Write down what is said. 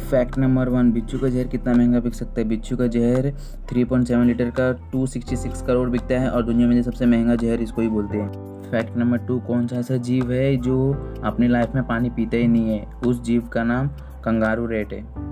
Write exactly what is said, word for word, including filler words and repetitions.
Fact number one, बिच्छू का जहर कितना महंगा बिक सकता है? बिच्छू का जहर थ्री पॉइंट सेवन लीटर का टू सिक्सटी सिक्स करोड़ बिकता है और दुनिया में सबसे महंगा जहर इसको ही बोलते हैं। फैक्ट नंबर टू, कौन सा ऐसा जीव है जो अपनी लाइफ में पानी पीता ही नहीं है? उस जीव का नाम कंगारू रेट है।